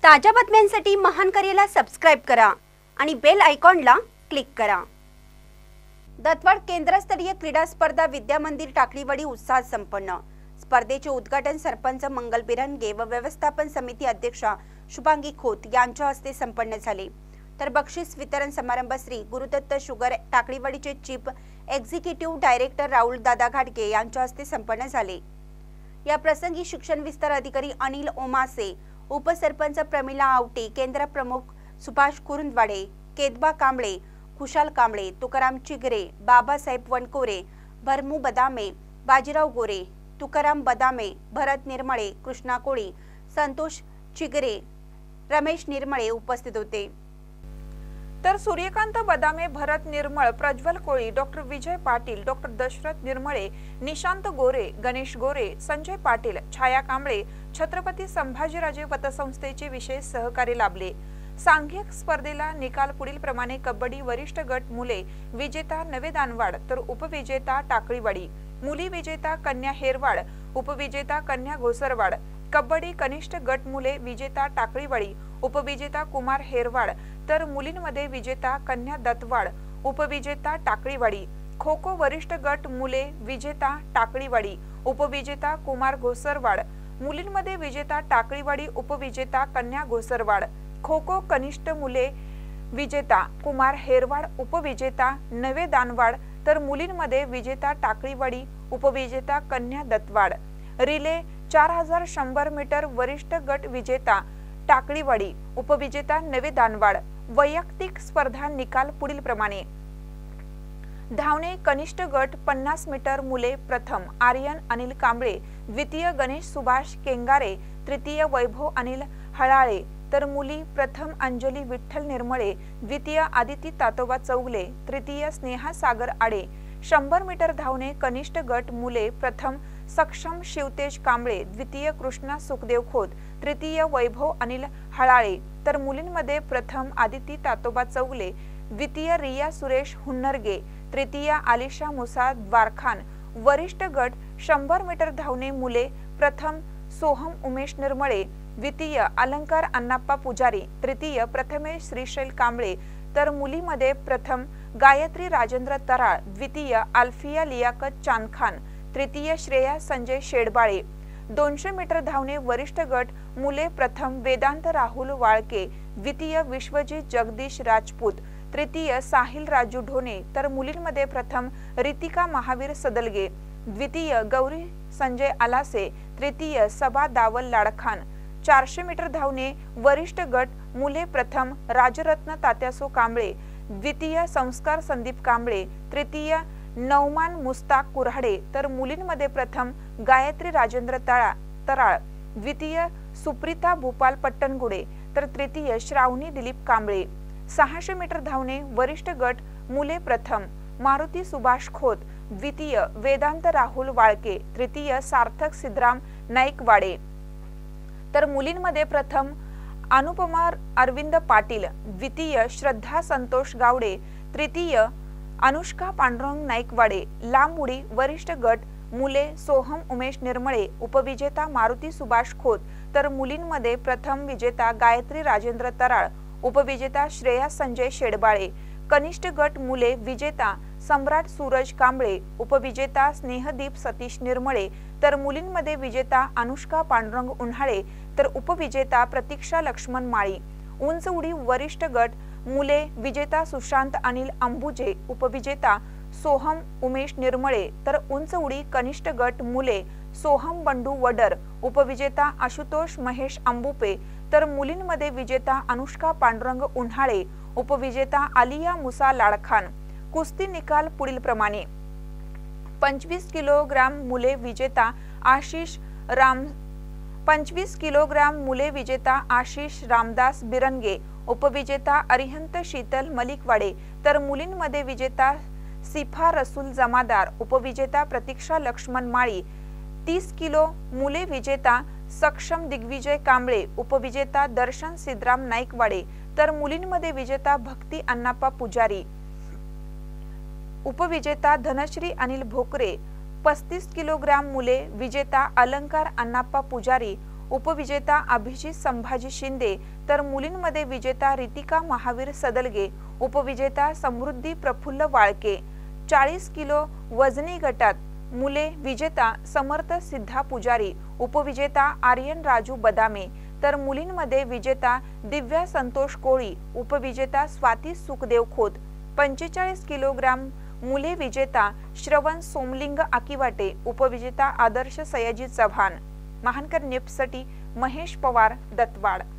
ताज्या बातम्यांसाठी महान करेला सबस्क्राइब करा आणि बेल आयकॉनला क्लिक करा। दत्तवाड केंद्रस्तरीय क्रीडा स्पर्धा विद्या मंदिर टाकळीवाडी उत्साहात संपन्न। स्पर्धेचे उद्घाटन सरपंच मंगल बिरनगे व व्यवस्थापन समिती अध्यक्षा शुभांगी खोत यांच्या हस्ते संपन्न झाले। तर बक्षीस वितरण समारंभ श्री गुरुदत्त शुगर टाकळीवाडीचे chief executive director Rahul Dada घाटगे यांच्या हस्ते संपन्न झाले। या प्रसंगी शिक्षण विस्तार अधिकारी अनिल ओमासे, उपसरपंच प्रमिला आवटे, केंद्र प्रमुख सुभाष कुरुंदवाडे, केतबा कांबळे, खुशाल कांबळे, तुकाराम चिगरे, बाबासाहेब वनकोरे, भरमू बदामे, बाजीराव गोरे, तुकाराम बदामे, भरत निर्मळे, कृष्णा कोळी, संतोष चिगरे, रमेश निर्मळे उपस्थित होते। तर सूर्यकांत बदामे, भरत निर्मळ, प्रज्वल कोळी, डॉक्टर विजय पाटील, डॉक्टर दशरथ निर्मळे, निशांत गोरे, गणेश गोरे, संजय पाटील, छाया कांबळे, छत्रपती संभाजीराजे पतसंस्थेचे विशेष सहकारी लाभले। सांघिक स्पर्धेला निकाल पुढील प्रमाणे: कबड्डी वरिष्ठ गट मुले विजेता नवे दानवाड तर उपविजेता टाकळीवाडी, मुली विजेता कन्या हेरवाड, उपविजेता कन्या घोसरवाड, कबड्डी कनिष्ठ गट मुले विजेता टाकळीवाडी, उपविजेता कुमार हेरवाड तर मुलींमध्ये विजेता कन्या दत्तवाड, उपविजेता टाकळीवाडी, खो खो वरिष्ठ गट मुले विजेता टाकळीवाडी, उपविजेता कुमार घोसरवाड, मुलींमध्ये विजेता टाकळीवाडी, उपविजेता कन्या घोसरवाड, खो खो कनिष्ठ मुले विजेता कुमार हेरवाड, उपविजेता नवे दानवाड तर मुलींमध्ये विजेता टाकळीवाडी, उपविजेता कन्या दत्तवाड। रिले 4100 मीटर वरिष्ठ गट विजेता टाकळीवाडी, उपविजेता नवे दानवाड। वैयक्तिक स्पर्धा निकाल पुढील प्रमाणे: धावणे कनिष्ठ गट 50 मीटर मुले प्रथम आर्यन अनिल कांबळे, द्वितीय गणेश सुभाष केंगारे, तृतीय वैभव अनिल हळाळे तर मुली प्रथम अंजली विठ्ठल निर्मळे, द्वितीय आदिती तातोबा चौगले, तृतीय स्नेहा सागर आडे। 100 मीटर धावणे कनिष्ठ गट मुले प्रथम सक्षम शिवतेज कांबळे, द्वितीय कृष्णा सुखदेव खोत, तृतीय वैभव अनिल हळाळे तर मुलींमध्ये प्रथम आदिती तातोबा चौगले, द्वितीय रिया सुरेश हुन्नरगे, तृतीय आलिशा मुसा द्वारखान। वरिष्ठ गट 100 मीटर धावणे मुले प्रथम सोहम उमेश निर्मळे, द्वितीय अलंकार अण्णाप्पा पुजारी, तृतीय प्रथमेश श्रीशैल कांबळे तर मुलीमध्ये प्रथम गायत्री राजेंद्र तराळ, द्वितीय अल्फिया लियाकत चांदखान, तृतीय श्रेया संजय शेडबाळे। 200 मीटर धावणे वरिष्ठ गट मुले प्रथम वेदांत राहुल वाळके, द्वितीय विश्वजित जगदीश राजपूत, तृतीय साहिल राजू ढोणे तर मुलींमध्ये प्रथम रितिका महावीर सदलगे, द्वितीय गौरी संजय आलासे, तृतीय सबा दावल लाडखान। 400 मीटर धावणे वरिष्ठ गट मुले प्रथम राजरत्न तात्यासो कांबळे, द्वितीय संस्कार संदीप कांबळे, तृतीय नौमान मुस्ताक कुऱ्हाडे तर मुलींमध्ये प्रथम गायत्री राजेंद्र तराळ, द्वितीय सुप्रिता भूपाल पट्टणगुडे तर तृतीय श्रावणी दिलीप कांबळे। 600 मीटर धावणे वरिष्ठ गट मुले प्रथम मारुती सुभाष खोत, द्वितीय वेदांत राहुल वाळके, तृतीय सार्थक सिद्धराम नाईकवाडे तर मुलींमध्ये प्रथम अनुपमा अरविंद पाटील, द्वितीय श्रद्धा संतोष गावडे, तृतीय अनुष्का पांडुरंग नाईकवाडे। लांब उडी वरिष्ठ गट मुले सोहम उमेश निर्मळे, उपविजेता मारुती सुभाष खोत तर मुलींमध्ये प्रथम विजेता गायत्री राजेंद्र तराळ, उपविजेता श्रेया संजय शेडबाळे। कनिष्ठ गट मुले विजेता सम्राट सूरज कांबळे, उपविजेता स्नेहदीप सतीश निर्मळे तर मुलींमध्ये विजेता अनुष्का पांडुरंग उन्हाळे तर उपविजेता प्रतीक्षा लक्ष्मण माळी। उंच उडी वरिष्ठ गट मुले विजेता सुशांत अनिल अंबुजे, उपविजेता सोहम उमेश निर्मळे तर उंच उडी कनिष्ठ गट मुले सोहम बंडू वडर, उपविजेता आशुतोष महेश अंबुपे तर मुलींमध्ये विजेता अनुष्का पांडुरंग उन्हाळे, उपविजेता आलिया मुसा लाडखान। कुस्ती निकाल पुढील प्रमाणे: 25 किलोग्राम मुले विजेता आशिष रामदास बिरनगे, उपविजेता अरिहंत शीतल मलिकवाडे तर मुलींमध्ये विजेता सिफा रसूल जमादार, उपविजेता प्रतीक्षा लक्ष्मण माळी। 30 किलो मुले विजेता सक्षम दिग्विजय कांबळे, उपविजेता दर्शन सिद्धराम नाईकवाडे तर मुलींमध्ये विजेता भक्ती अण्णाप्पा पुजारी, उपविजेता धनश्री अनिल भोकरे। 35 किलोग्राम मुले विजेता अलंकार अण्णाप्पा पुजारी, उपविजेता अभिजित संभाजी शिंदे, तर मुलींमध्ये विजेता रितिका महावीर सदलगे, उपविजेता समृद्धी प्रफुल्ल वाळके। 40 किलो वजनी गटात मुले विजेता समर्थ सिद्धा पुजारी, उपविजेता आर्यन राजू बदामे, तर मुलींमध्ये विजेता दिव्या संतोष कोळी, उपविजेता स्वाती सुखदेव खोत। 45 किलोग्राम मुले विजेता श्रवण सोमलिंग आकिवाटे, उपविजेता आदर्श सयाजी चव्हाण। महानकर न्यूजसाठी महेश पवार, दत्तवाड।